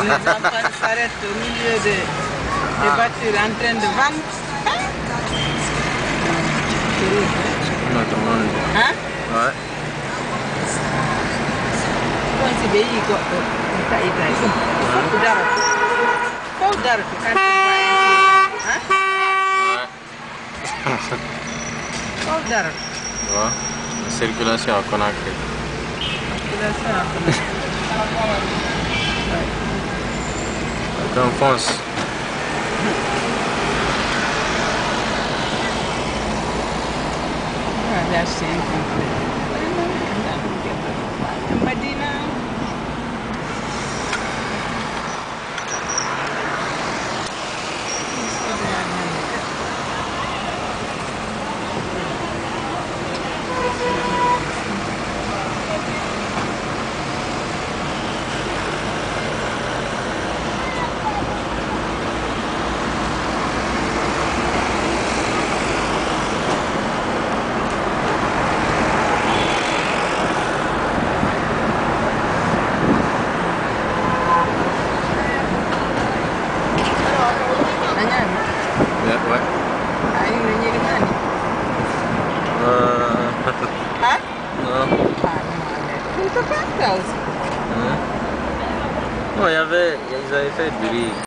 Les enfants s'arrêtent au milieu des voitures en train de vendre. Non, tout le monde. Hein? Ouais. Kon si ɓe yi goɗɗo taƴita ɗum fof darata fof darata kanti fof darata Ouais. La circulation à Conakry. Donc, on fonce. J'ai acheté un complet. Madina. Ouais. Hein? Non. Tout ça, Non, ils avaient fait du riz.